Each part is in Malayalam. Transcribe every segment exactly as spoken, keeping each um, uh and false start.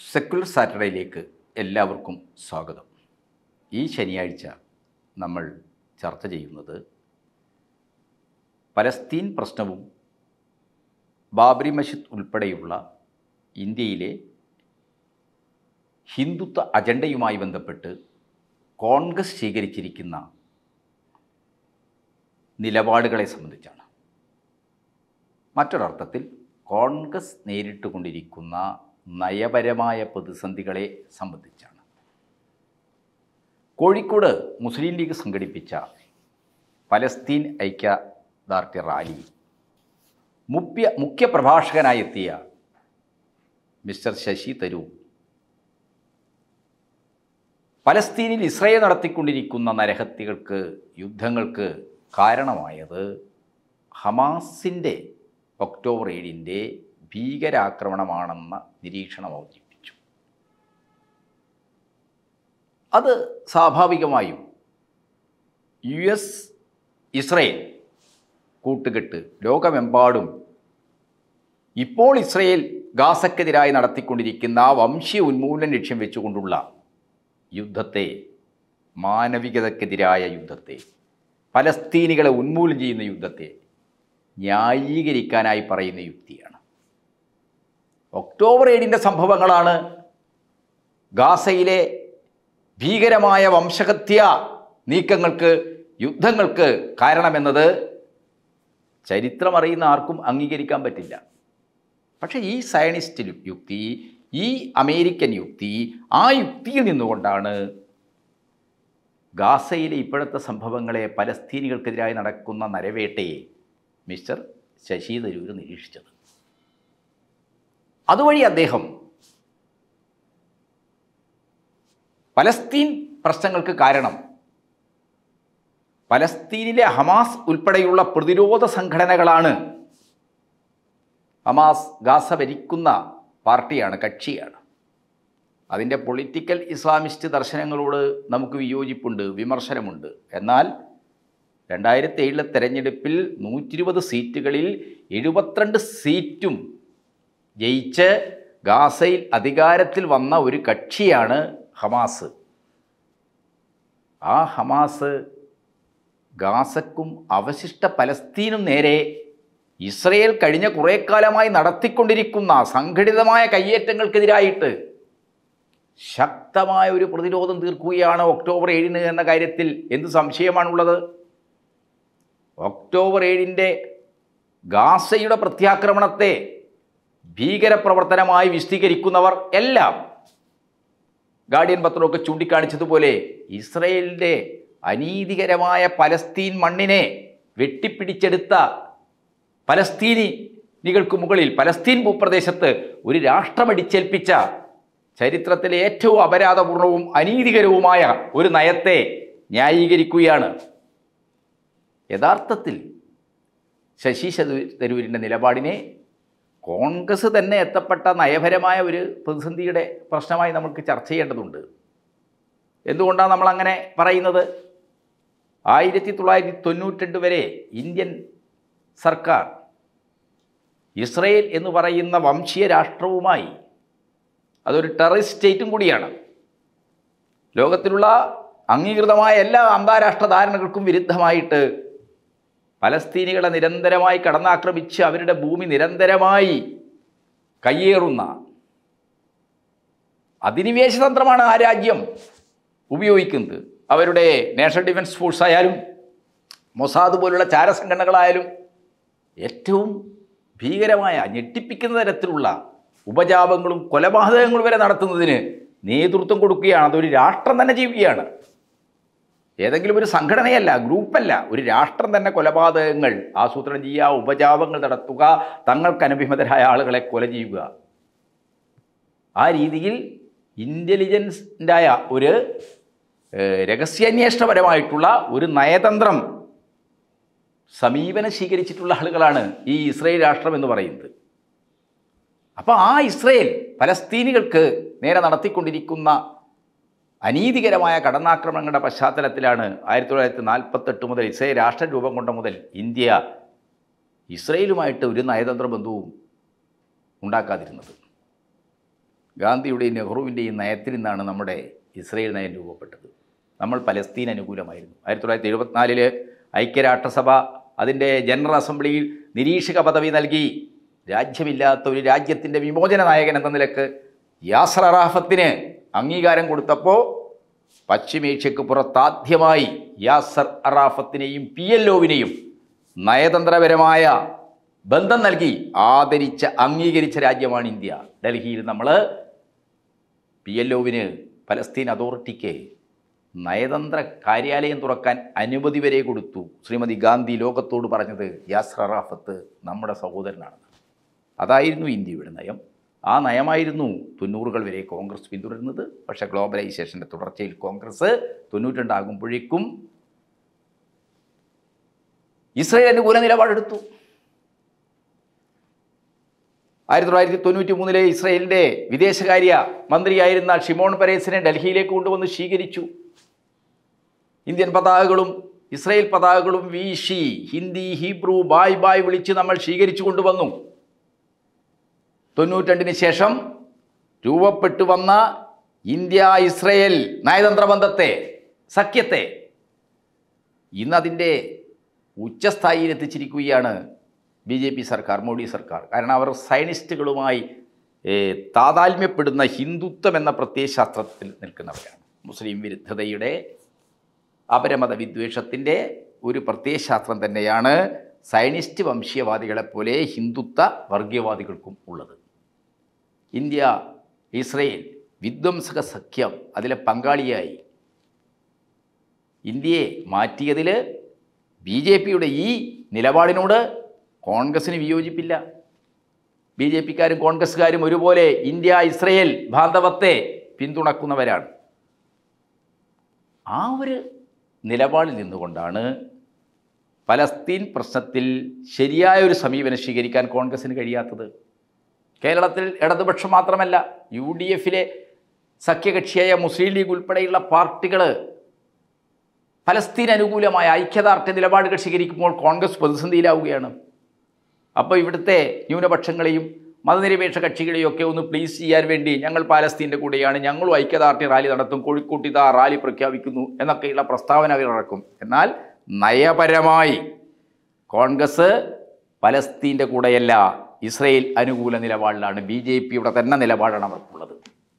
സെക്കുലർ സാറ്റർഡേയിലേക്ക് എല്ലാവർക്കും സ്വാഗതം. ഈ ശനിയാഴ്ച നമ്മൾ ചർച്ച ചെയ്യുന്നത് പലസ്തീൻ പ്രശ്നവും ബാബറി മസ്ജിദ് ഉൾപ്പെടെയുള്ള ഇന്ത്യയിലെ ഹിന്ദുത്വ അജണ്ടയുമായി ബന്ധപ്പെട്ട് കോൺഗ്രസ് സ്വീകരിച്ചിരിക്കുന്ന നിലപാടുകളെ സംബന്ധിച്ചാണ്. മറ്റൊരർത്ഥത്തിൽ കോൺഗ്രസ് നേരിട്ടുകൊണ്ടിരിക്കുന്ന നയപരമായ പ്രതിസന്ധികളെ സംബന്ധിച്ചാണ്. കോഴിക്കോട് മുസ്ലിം ലീഗ് സംഘടിപ്പിച്ച പലസ്തീൻ ഐക്യദാർഢ്യ റാലി മുഖ്യ മുഖ്യ പ്രഭാഷകനായി എത്തിയ മിസ്റ്റർ ശശി തരൂർ പലസ്തീനിൽ ഇസ്രായേൽ നടത്തിക്കൊണ്ടിരിക്കുന്ന നരഹത്യകൾക്ക്, യുദ്ധങ്ങൾക്ക് കാരണമായത് ഹമാസിൻ്റെ ഒക്ടോബർ ഏഴിൻ്റെ ഭീകരാക്രമണമാണെന്ന നിരീക്ഷണം അവതരിപ്പിച്ചു. അത് സ്വാഭാവികമായും യു എസ് ഇസ്രയേൽ കൂട്ടുകെട്ട് ലോകമെമ്പാടും ഇപ്പോൾ ഇസ്രയേൽ ഗാസക്കെതിരായി നടത്തിക്കൊണ്ടിരിക്കുന്ന വംശീയ ഉന്മൂലനം ലക്ഷ്യം വെച്ചുകൊണ്ടുള്ള യുദ്ധത്തെ, മാനവികതക്കെതിരായ യുദ്ധത്തെ, പലസ്തീനികളെ ഉന്മൂലനം ചെയ്യുന്ന യുദ്ധത്തെ ന്യായീകരിക്കാനായി പറയുന്ന യുക്തിയാണ്. ഒക്ടോബർ ഏഴിൻ്റെ സംഭവങ്ങളാണ് ഗാസയിലെ ഭീകരമായ വംശഹത്യ നീക്കങ്ങൾക്ക്, യുദ്ധങ്ങൾക്ക് കാരണമെന്നത് ചരിത്രമറിയുന്ന ആർക്കും അംഗീകരിക്കാൻ പറ്റില്ല. പക്ഷേ ഈ സയനിസ്റ്റ് യുക്തി, ഈ അമേരിക്കൻ യുക്തി, ആ യുക്തിയിൽ നിന്നുകൊണ്ടാണ് ഗാസയിലെ ഇപ്പോഴത്തെ സംഭവങ്ങളെ, പലസ്തീനികൾക്കെതിരായി നടക്കുന്ന നരവേട്ടയെ മിസ്റ്റർ ശശി തരൂർ നിരീക്ഷിച്ചത്. അതുവഴി അദ്ദേഹം പലസ്തീൻ പ്രശ്നങ്ങൾക്ക് കാരണം പലസ്തീനിലെ ഹമാസ് ഉൾപ്പെടെയുള്ള പ്രതിരോധ സംഘടനകളാണ്. ഹമാസ് ഗാസ ഭരിക്കുന്ന പാർട്ടിയാണ്, കക്ഷിയാണ്. അതിൻ്റെ പൊളിറ്റിക്കൽ ഇസ്ലാമിസ്റ്റ് ദർശനങ്ങളോട് നമുക്ക് വിയോജിപ്പുണ്ട്, വിമർശനമുണ്ട്. എന്നാൽ രണ്ടായിരത്തി ഏഴിലെ തെരഞ്ഞെടുപ്പിൽ നൂറ്റി ഇരുപത് സീറ്റുകളിൽ എഴുപത്തിരണ്ട് സീറ്റും ജയിച്ച് ഗാസയിൽ അധികാരത്തിൽ വന്ന ഒരു കക്ഷിയാണ് ഹമാസ്. ആ ഹമാസ് ഗാസക്കും അവശിഷ്ട പലസ്തീനും നേരെ ഇസ്രയേൽ കഴിഞ്ഞ കുറേ കാലമായി നടത്തിക്കൊണ്ടിരിക്കുന്ന സംഘടിതമായ കയ്യേറ്റങ്ങൾക്കെതിരായിട്ട് ശക്തമായ ഒരു പ്രതിരോധം തീർക്കുകയാണ് ഒക്ടോബർ ഏഴിന് എന്ന കാര്യത്തിൽ എന്ത് സംശയമാണുള്ളത്? ഒക്ടോബർ ഏഴിൻ്റെ ഗാസയുടെ പ്രത്യാക്രമണത്തെ ഭീകരപ്രവർത്തനമായി വിശദീകരിക്കുന്നവർ എല്ലാം ഗാർഡിയൻ പത്രമൊക്കെ ചൂണ്ടിക്കാണിച്ചതുപോലെ ഇസ്രയേലിൻ്റെ അനീതികരമായ പലസ്തീൻ മണ്ണിനെ വെട്ടിപ്പിടിച്ചെടുത്ത പലസ്തീനികൾക്ക് മുകളിൽ, പലസ്തീൻ ഭൂപ്രദേശത്ത് ഒരു രാഷ്ട്രമടിച്ചേൽപ്പിച്ച ചരിത്രത്തിലെ ഏറ്റവും അപരാധപൂർണവും അനീതികരവുമായ ഒരു നയത്തെ ന്യായീകരിക്കുകയാണ്. യഥാർത്ഥത്തിൽ ശശി തരൂരിൻ്റെ നിലപാടിനെ കോൺഗ്രസ് തന്നെ എത്തപ്പെട്ട നയപരമായ ഒരു പ്രതിസന്ധിയുടെ പ്രശ്നമായി നമുക്ക് ചർച്ച ചെയ്യേണ്ടതുണ്ട്. എന്തുകൊണ്ടാണ് നമ്മളങ്ങനെ പറയുന്നത്? ആയിരത്തി തൊള്ളായിരത്തി തൊണ്ണൂറ്റി രണ്ട് വരെ ഇന്ത്യൻ സർക്കാർ ഇസ്രയേൽ എന്ന് പറയുന്ന വംശീയ രാഷ്ട്രവുമായി, അതൊരു ടെററിസ്റ്റ് സ്റ്റേറ്റും കൂടിയാണ്, ലോകത്തിലുള്ള അംഗീകൃതമായ എല്ലാ അന്താരാഷ്ട്ര ധാരണകൾക്കും വിരുദ്ധമായിട്ട് പലസ്തീനികളെ നിരന്തരമായി കടന്നാക്രമിച്ച് അവരുടെ ഭൂമി നിരന്തരമായി കയ്യേറുന്ന അധിനിവേശ തന്ത്രമാണ് ആ രാജ്യം ഉപയോഗിക്കുന്നത്. അവരുടെ നാഷണൽ ഡിഫൻസ് ഫോഴ്സ് ആയാലും മൊസാദ് പോലുള്ള ചാരസംഘടനകളായാലും ഏറ്റവും ഭീകരമായ, ഞെട്ടിപ്പിക്കുന്ന തരത്തിലുള്ള ഉപജാപങ്ങളും കൊലപാതകങ്ങളും വരെ നടത്തുന്നതിന് നേതൃത്വം കൊടുക്കുകയാണ്. അതൊരു രാഷ്ട്രം തന്നെ ചെയ്യുകയാണ്. ഏതെങ്കിലും ഒരു സംഘടനയല്ല, ഗ്രൂപ്പല്ല, ഒരു രാഷ്ട്രം തന്നെ കൊലപാതകങ്ങൾ ആസൂത്രണം ചെയ്യുക, ഉപജാപങ്ങൾ നടത്തുക, തങ്ങൾക്ക് അനഭിമതരായ ആളുകളെ കൊല ചെയ്യുക. ആ രീതിയിൽ ഇൻ്റലിജൻസിൻ്റായ ഒരു രഹസ്യാന്വേഷണപരമായിട്ടുള്ള ഒരു നയതന്ത്രം സമീപനം സ്വീകരിച്ചിട്ടുള്ള ആളുകളാണ് ഈ ഇസ്രയേൽ രാഷ്ട്രം എന്ന് പറയുന്നത്. അപ്പോൾ ആ ഇസ്രയേൽ പലസ്തീനികൾക്ക് നേരെ നടത്തിക്കൊണ്ടിരിക്കുന്ന അനീതികരമായ കടന്നാക്രമണങ്ങളുടെ പശ്ചാത്തലത്തിലാണ് ആയിരത്തി തൊള്ളായിരത്തി നാൽപ്പത്തെട്ട് മുതൽ ഇസ്രയേൽ രാഷ്ട്രം രൂപം കൊണ്ട മുതൽ ഇന്ത്യ ഇസ്രയേലുമായിട്ട് ഒരു നയതന്ത്ര ബന്ധവും ഉണ്ടാക്കാതിരുന്നത്. ഗാന്ധിയുടെയും നെഹ്റുവിൻ്റെയും നയത്തിൽ നിന്നാണ് നമ്മുടെ ഇസ്രയേൽ നയം രൂപപ്പെട്ടത്. നമ്മൾ പലസ്തീൻ അനുകൂലമായിരുന്നു. ആയിരത്തി തൊള്ളായിരത്തി എഴുപത്തിനാലില് ഐക്യരാഷ്ട്രസഭ അതിൻ്റെ ജനറൽ അസംബ്ലിയിൽ നിരീക്ഷക പദവി നൽകി. രാജ്യമില്ലാത്ത ഒരു രാജ്യത്തിൻ്റെ വിമോചന നായകൻ എന്ന നിലക്ക് യാസർ അറാഫത്തിന് അംഗീകാരം കൊടുത്തപ്പോൾ പശ്ചിമേഷ്യക്ക് പുറത്താദ്യമായി യാസർ അറാഫത്തിനെയും പി എൽ ഒവിനെയും നയതന്ത്രപരമായ ബന്ധം നൽകി ആദരിച്ച അംഗീകരിച്ച രാജ്യമാണ് ഇന്ത്യ. ഡൽഹിയിൽ നമ്മൾ പി എൽ ഒവിന് പലസ്തീൻ അതോറിറ്റിക്ക് നയതന്ത്ര കാര്യാലയം തുറക്കാൻ അനുമതി വരെ കൊടുത്തു. ശ്രീമതി ഗാന്ധി ലോകത്തോട് പറഞ്ഞത് യാസർ അറാഫത്ത് നമ്മുടെ സഹോദരനാണെന്ന്. അതായിരുന്നു ഇന്ത്യയുടെ നയം. ആ നയമായിരുന്നു തൊണ്ണൂറുകൾ വരെ കോൺഗ്രസ് പിന്തുടരുന്നത്. പക്ഷേ ഗ്ലോബലൈസേഷൻ്റെ തുടർച്ചയിൽ കോൺഗ്രസ് തൊണ്ണൂറ്റി രണ്ടാകുമ്പോഴേക്കും ഇസ്രയേൽ അനുകൂല നിലപാടെടുത്തു. ആയിരത്തി തൊള്ളായിരത്തി തൊണ്ണൂറ്റി മൂന്നിലെ ഇസ്രയേലിൻ്റെ വിദേശകാര്യ മന്ത്രിയായിരുന്ന ഷിമോൺ പെരേസിനെ ഡൽഹിയിലേക്ക് കൊണ്ടുവന്ന് സ്വീകരിച്ചു. ഇന്ത്യൻ പതാകകളും ഇസ്രയേൽ പതാകകളും വീശി ഹിന്ദി ഹീബ്രു ബായ് ബായ് വിളിച്ച് നമ്മൾ സ്വീകരിച്ചു കൊണ്ടുവന്നു. തൊണ്ണൂറ്റിരണ്ടിന് ശേഷം രൂപപ്പെട്ടു വന്ന ഇന്ത്യ ഇസ്രയേൽ നയതന്ത്ര ബന്ധത്തെ, സഖ്യത്തെ ഇന്നതിൻ്റെ ഉച്ചസ്ഥായിയിൽ എത്തിച്ചിരിക്കുകയാണ് ബി ജെ പി സർക്കാർ, മോഡി സർക്കാർ. കാരണം അവർ സയനിസ്റ്റുകളുമായി താതാത്മ്യപ്പെടുന്ന ഹിന്ദുത്വം എന്ന പ്രത്യയശാസ്ത്രത്തിൽ നിൽക്കുന്നവരാണ്. മുസ്ലിം വിരുദ്ധതയുടെ, അപരമത വിദ്വേഷത്തിൻ്റെ ഒരു പ്രത്യയശാസ്ത്രം തന്നെയാണ് സയനിസ്റ്റ് വംശീയവാദികളെപ്പോലെ ഹിന്ദുത്വ വർഗീയവാദികൾക്കും ഉള്ളത്. ഇന്ത്യ ഇസ്രയേൽ വിധ്വംസക സഖ്യം അതിലെ പങ്കാളിയായി ഇന്ത്യയെ മാറ്റിയതിൽ ബി ജെ പിയുടെ ഈ നിലപാടിനോട് കോൺഗ്രസ്സിന് വിയോജിപ്പില്ല. ബി ജെ പിക്കാരും കോൺഗ്രസ്സുകാരും ഒരുപോലെ ഇന്ത്യ ഇസ്രയേൽ ബാന്ധവത്തെ പിന്തുണക്കുന്നവരാണ്. ആ ഒരു നിലപാടിൽ നിന്നുകൊണ്ടാണ് പലസ്തീൻ പ്രശ്നത്തിൽ ശരിയായ ഒരു സമീപനം സ്വീകരിക്കാൻ കോൺഗ്രസ്സിന് കഴിയാത്തത്. കേരളത്തിൽ ഇടതുപക്ഷം മാത്രമല്ല, യു ഡി എഫിലെ സഖ്യകക്ഷിയായ മുസ്ലിം ലീഗ് ഉൾപ്പെടെയുള്ള പാർട്ടികൾ പലസ്തീൻ അനുകൂലമായ ഐക്യദാർഢ്യ നിലപാടുകൾ സ്വീകരിക്കുമ്പോൾ കോൺഗ്രസ് പ്രതിസന്ധിയിലാവുകയാണ്. അപ്പോൾ ഇവിടുത്തെ ന്യൂനപക്ഷങ്ങളെയും മതനിരപേക്ഷ കക്ഷികളെയും ഒക്കെ ഒന്ന് പ്ലീസ് ചെയ്യാൻ വേണ്ടി ഞങ്ങൾ പാലസ്തീൻ്റെ കൂടെയാണ്, ഞങ്ങളും ഐക്യദാർഢ്യ റാലി നടത്തും, കോഴിക്കോട്ട് ഇതാ റാലി പ്രഖ്യാപിക്കുന്നു എന്നൊക്കെയുള്ള പ്രസ്താവന അവർ ഇറക്കും. എന്നാൽ നയപരമായി കോൺഗ്രസ് പലസ്തീൻ്റെ കൂടെയല്ല, ഇസ്രയേൽ അനുകൂല നിലപാടിലാണ്. ബി ജെ പിയുടെ തന്നെ നിലപാടാണ് അവർക്കുള്ളത്.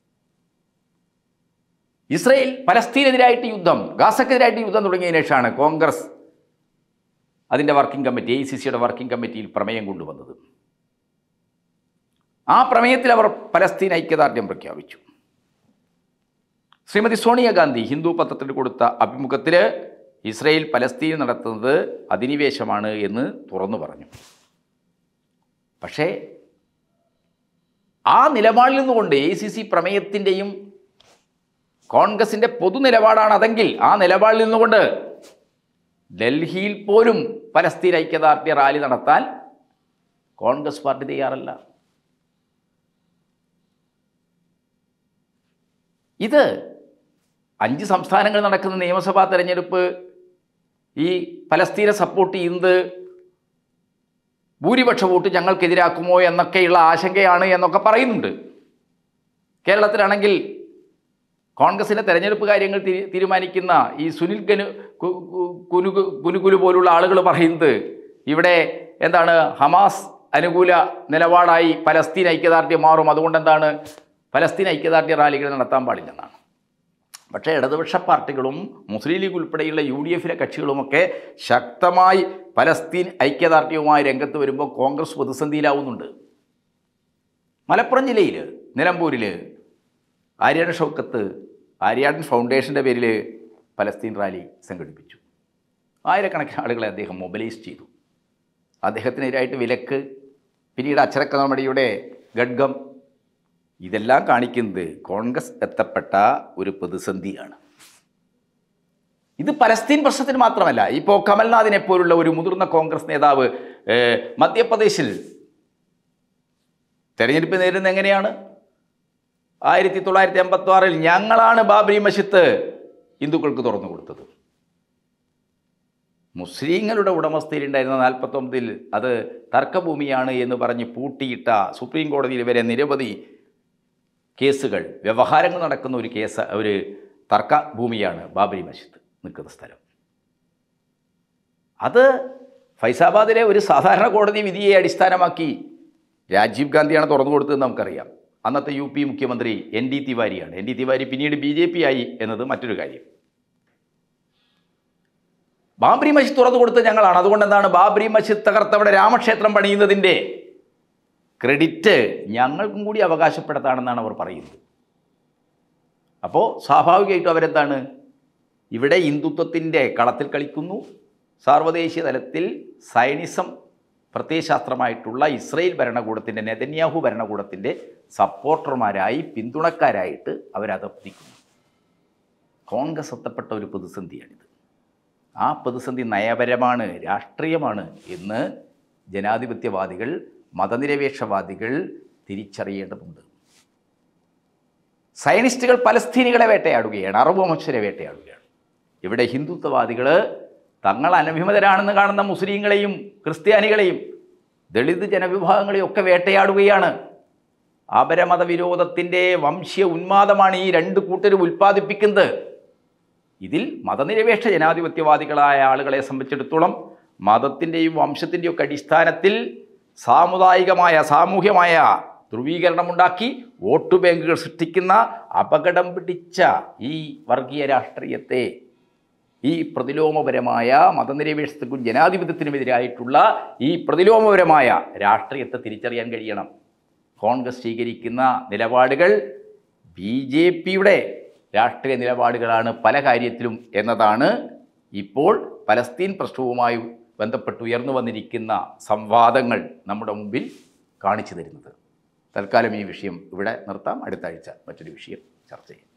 ഇസ്രയേൽ പലസ്തീനെതിരായിട്ട് യുദ്ധം, ഗാസക്കെതിരായിട്ട് യുദ്ധം തുടങ്ങിയതിനു ശേഷമാണ് കോൺഗ്രസ് അതിൻ്റെ working committee, A I C സിയുടെ വർക്കിംഗ് കമ്മിറ്റിയിൽ പ്രമേയം കൊണ്ടുവന്നത്. ആ പ്രമേയത്തിൽ അവർ പലസ്തീൻ ഐക്യദാർഢ്യം പ്രഖ്യാപിച്ചു. ശ്രീമതി സോണിയാഗാന്ധി ഹിന്ദു പത്രത്തിന് കൊടുത്ത അഭിമുഖത്തിൽ ഇസ്രയേൽ പലസ്തീൻ നടത്തുന്നത് അധിനിവേശമാണ് എന്ന് തുറന്നു പറഞ്ഞു. പക്ഷേ ആ നിലപാടിൽ നിന്നുകൊണ്ട് എ ഐ സി സി പ്രമേയത്തിൻ്റെയും കോൺഗ്രസിൻ്റെ പൊതു നിലപാടാണ് അതെങ്കിൽ ആ നിലപാടിൽ നിന്നുകൊണ്ട് ഡൽഹിയിൽ പോലും പലസ്തീൻ ഐക്യദാർഢ്യ റാലി നടത്താൻ കോൺഗ്രസ് പാർട്ടി തയ്യാറല്ല. ഇത് അഞ്ച് സംസ്ഥാനങ്ങളിൽ നടക്കുന്ന നിയമസഭാ തെരഞ്ഞെടുപ്പ് ഈ പലസ്തീനെ സപ്പോർട്ട് ചെയ്യുന്നത് ഭൂരിപക്ഷ വോട്ട് ഞങ്ങൾക്കെതിരാക്കുമോ എന്നൊക്കെയുള്ള ആശങ്കയാണ് എന്നൊക്കെ പറയുന്നുണ്ട്. കേരളത്തിലാണെങ്കിൽ കോൺഗ്രസിൻ്റെ തെരഞ്ഞെടുപ്പ് കാര്യങ്ങൾ തീരുമാനിക്കുന്ന ഈ സുനിൽ ഗനു കുനു കുനുകുലു പോലുള്ള ആളുകൾ പറയുന്നത് ഇവിടെ എന്താണ് ഹമാസ് അനുകൂല നിലപാടായി പലസ്തീൻ ഐക്യദാർഢ്യം മാറും, അതുകൊണ്ട് എന്താണ് പലസ്തീൻ ഐക്യദാർഢ്യ റാലികൾ നടത്താൻ പാടില്ലെന്നാണ്. പക്ഷേ ഇടതുപക്ഷ പാർട്ടികളും മുസ്ലിം ലീഗ് ഉൾപ്പെടെയുള്ള യു ഡി എഫിലെ കക്ഷികളുമൊക്കെ ശക്തമായി പലസ്തീൻ ഐക്യദാർഢ്യവുമായി രംഗത്ത് വരുമ്പോൾ കോൺഗ്രസ് പ്രതിസന്ധിയിലാവുന്നുണ്ട്. മലപ്പുറം ജില്ലയിൽ നിലമ്പൂരിൽ ആര്യാടൻ ഷൗക്കത്ത് ആര്യാടൻ ഫൗണ്ടേഷൻ്റെ പേരിൽ പലസ്തീൻ റാലി സംഘടിപ്പിച്ചു. ആയിരക്കണക്കിന് ആളുകളെ അദ്ദേഹം മൊബിലൈസ് ചെയ്തു. അദ്ദേഹത്തിനെതിരായിട്ട് വിലക്ക്, പിന്നീട് അച്ചടക്ക നടപടിയുടെ ഖഡ്ഗം, ഇതെല്ലാം കാണിക്കുന്നത് കോൺഗ്രസ് എത്തപ്പെട്ട ഒരു പ്രതിസന്ധിയാണ്. ഇത് പലസ്തീൻ പ്രശ്നത്തിന് മാത്രമല്ല. ഇപ്പോൾ കമൽനാഥിനെ പോലുള്ള ഒരു മുതിർന്ന കോൺഗ്രസ് നേതാവ് മധ്യപ്രദേശിൽ തെരഞ്ഞെടുപ്പ് നേരിടുന്നത് എങ്ങനെയാണ്? ആയിരത്തി തൊള്ളായിരത്തി എൺപത്തി ആറിൽ ഞങ്ങളാണ് ബാബരി മസ്ജിദ് ഹിന്ദുക്കൾക്ക് തുറന്നു കൊടുത്തത്. മുസ്ലിങ്ങളുടെ ഉടമസ്ഥയിലുണ്ടായിരുന്ന നാൽപ്പത്തൊമ്പതിൽ അത് തർക്കഭൂമിയാണ് എന്ന് പറഞ്ഞ് പൂട്ടിയിട്ട സുപ്രീം കോടതിയിൽ വരെ നിരവധി കേസുകൾ, വ്യവഹാരങ്ങൾ നടക്കുന്ന ഒരു കേസ്, ഒരു തർക്ക ഭൂമിയാണ് ബാബരി മസ്ജിദ് നിൽക്കുന്ന സ്ഥലം. അത് ഫൈസാബാദിലെ ഒരു സാധാരണ കോടതി വിധിയെ അടിസ്ഥാനമാക്കി രാജീവ് ഗാന്ധിയാണ് തുറന്നു കൊടുത്തതെന്ന് നമുക്കറിയാം. അന്നത്തെ യു പി മുഖ്യമന്ത്രി എൻ ഡി തിവാരിയാണ്. എൻ ഡി തിവാരി പിന്നീട് ബി ജെ പി ആയി എന്നത് മറ്റൊരു കാര്യം. ബാബരി മസ്ജിദ് തുറന്നു കൊടുത്തത് ഞങ്ങളാണ്. അതുകൊണ്ട് എന്താണ്, ബാബരി മസ്ജിദ് തകർത്തവിടെ രാമക്ഷേത്രം പണിയുന്നതിൻ്റെ ക്രെഡിറ്റ് ഞങ്ങൾക്കും കൂടി അവകാശപ്പെടുത്താണെന്നാണ് അവർ പറയുന്നത്. അപ്പോൾ സ്വാഭാവികമായിട്ടും അവരെന്താണ്, ഇവിടെ ഹിന്ദുത്വത്തിൻ്റെ കളത്തിൽ കളിക്കുന്നു. സാർവദേശീയ തലത്തിൽ സയനിസം പ്രത്യയശാസ്ത്രമായിട്ടുള്ള ഇസ്രയേൽ ഭരണകൂടത്തിൻ്റെ, നെതന്യാഹു ഭരണകൂടത്തിൻ്റെ സപ്പോർട്ടർമാരായി, പിന്തുണക്കാരായിട്ട് അവരതപ്പിക്കുന്നു. കോൺഗ്രസ് എത്തപ്പെട്ട ഒരു പ്രതിസന്ധിയാണിത്. ആ പ്രതിസന്ധി നയപരമാണ്, രാഷ്ട്രീയമാണ് എന്ന് ജനാധിപത്യവാദികൾ, മതനിരപേക്ഷവാദികൾ തിരിച്ചറിയേണ്ടതുണ്ട്. സയനിസ്റ്റുകൾ പലസ്തീനികളെ വേട്ടയാടുകയാണ്, അറബ് വംശജരെ വേട്ടയാടുകയാണ്. ഇവിടെ ഹിന്ദുത്വവാദികൾ തങ്ങൾ അനഭിമതരാണെന്ന് കാണുന്ന മുസ്ലിങ്ങളെയും ക്രിസ്ത്യാനികളെയും ദളിത് ജനവിഭാഗങ്ങളെയും ഒക്കെ വേട്ടയാടുകയാണ്. അപരമതവിരോധത്തിൻ്റെ വംശീയ ഉന്മാദമാണ് ഈ രണ്ട് കൂട്ടരും ഉൽപ്പാദിപ്പിക്കുന്നത്. ഇതിൽ മതനിരപേക്ഷ ജനാധിപത്യവാദികളായ ആളുകളെ സംബന്ധിച്ചിടത്തോളം മതത്തിൻ്റെയും വംശത്തിൻ്റെയും ഒക്കെ അടിസ്ഥാനത്തിൽ സാമുദായികമായ, സാമൂഹ്യമായ ധ്രുവീകരണമുണ്ടാക്കി വോട്ട് ബാങ്കുകൾ സൃഷ്ടിക്കുന്ന അപകടം പിടിച്ച ഈ വർഗീയ രാഷ്ട്രീയത്തെ, ഈ പ്രതിലോമപരമായ മതനിരപേക്ഷത്തിനും ജനാധിപത്യത്തിനുമെതിരായിട്ടുള്ള ഈ പ്രതിലോമപരമായ രാഷ്ട്രീയത്തെ തിരിച്ചറിയാൻ കഴിയണം. കോൺഗ്രസ് സ്വീകരിക്കുന്ന നിലപാടുകൾ ബി ജെ പിയുടെ രാഷ്ട്രീയ നിലപാടുകളാണ് പല കാര്യത്തിലും എന്നതാണ് ഇപ്പോൾ പലസ്തീൻ പ്രശ്നവുമായി ബന്ധപ്പെട്ട് ഉയർന്നു വന്നിരിക്കുന്ന സംവാദങ്ങൾ നമ്മുടെ മുമ്പിൽ കാണിച്ചു തരുന്നത്. തൽക്കാലം ഈ വിഷയം ഇവിടെ നിർത്താം. അടുത്ത ആഴ്ച മറ്റൊരു വിഷയം ചർച്ച ചെയ്യാം.